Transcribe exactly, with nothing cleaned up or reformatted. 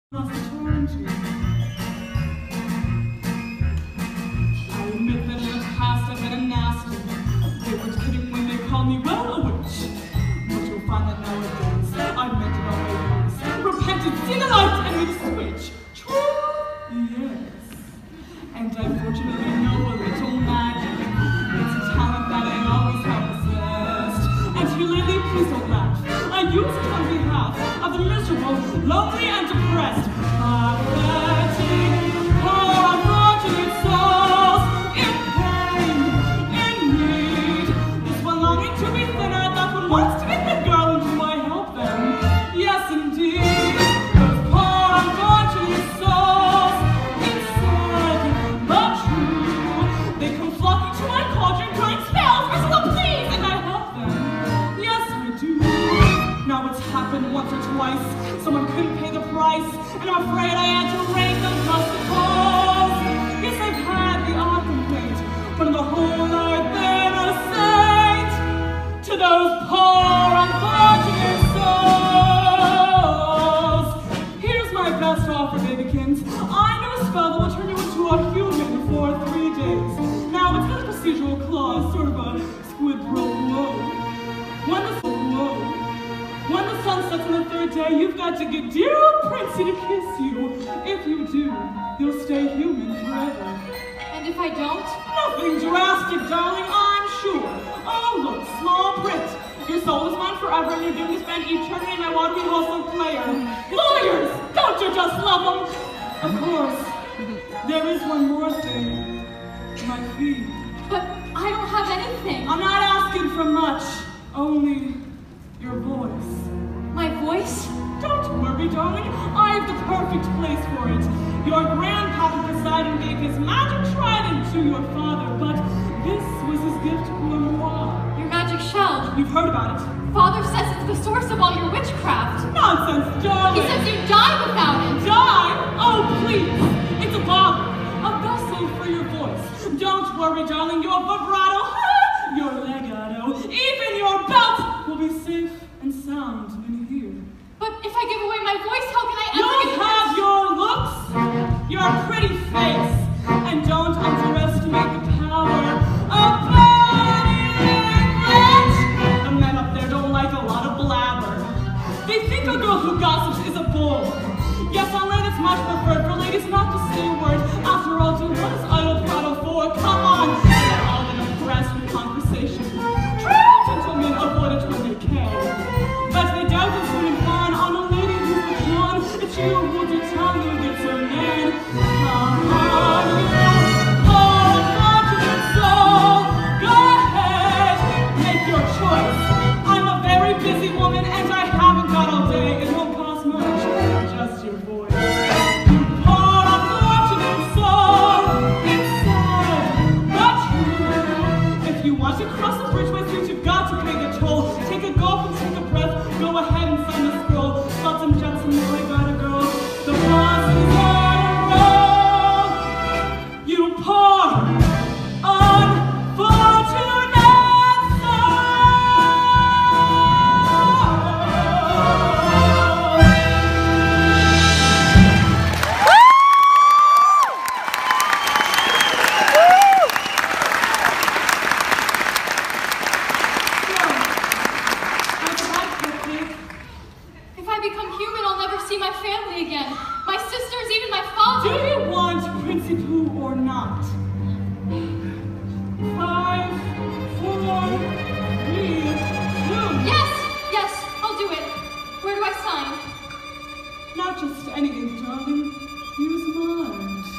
must turn to. I admit that in the past I've been a nasty. They were kidding when they called me, well, a witch. But you'll find that nowadays I meant it always. Repented, seen the light, and made a switch. True? Yes. And unfortunately know a little magic. It's a talent that I always have possessed. And here lately, please don't laugh. I use it on behalf of the miserable, lonely, and depressed. Pathetic, poor, unfortunate souls in pain, in need. This one longing to be thinner, that one wants to be thin, girl, and do I help them? Yes, indeed. Those poor, unfortunate souls, it's sad but true. They come flocking to my cauldron, crying spells, Ursula, please, and I help them. Yes, I do. Now it's happened once or twice. Someone couldn't pay the price, and I'm afraid I had to raise them plus the cause. Yes, I've had the odd complaint, but on the whole I've been a saint to those poor, unfortunate souls. Here's my best offer, babykins. I know a spell that will turn you into a human for three days. Now it's got a procedural clause, sort of a squid pro quo. When the whoa. When the sun sets on the third day, you've got to get dear old Princey to kiss you. If you do, you'll stay human forever. And if I don't? Nothing drastic, darling, I'm sure. Oh, look, small print. Your soul is mine forever, and you're doomed to spend eternity in my watery household player. Lawyers, don't you just love them? Of course, there is one more thing. My fee. But I don't have anything. I'm not asking for much, only your voice. My voice? Don't worry, darling. I have the perfect place for it. Your grandpapa Poseidon gave his magic trident to your father, but this was his gift pour moi. Your magic shell? You've heard about it. Father says it's the source of all your witchcraft. Nonsense, darling. He says you die without it. Die? Oh, please. It's a bottle. A vessel for your voice. Don't worry, darling. Your vibrato, your legato, even your belt will be safe and sound in here. But if I give away my voice, how can I ever You'll get have your looks, your pretty face, and don't underestimate the power of body language. The men up there don't like a lot of blabber. They think a girl who gossips is a bull. Yes, I'll lay this much preferred for ladies not to say a word. After all, do what is idle prattle for? Come on, they're all been impressed with conversation. True gentlemen avoid it when they can. But they doubt it's putting fun on a lady who's a John. It's you who to tell you it's a man. Come on, you poor unfortunate soul. Go ahead, make your choice. I'm a very busy woman and I haven't got all day. It won't cost much, just your voice. You poor unfortunate soul. It's sad, but true. If you want to cross the bridge with you, you've got to pay the toll. Take a gulp and take a breath. Go ahead and sign the scroll. Salt and Jetsam, boy, got a girl. The boss is on a roll. You poor, unfortunate soul. If I become human, I'll never see my family again. My sisters, even my Do father. you want Princey Pooh or not? Five, four, three, two. Yes, yes, I'll do it. Where do I sign? Not just any ink, darling. Use mine.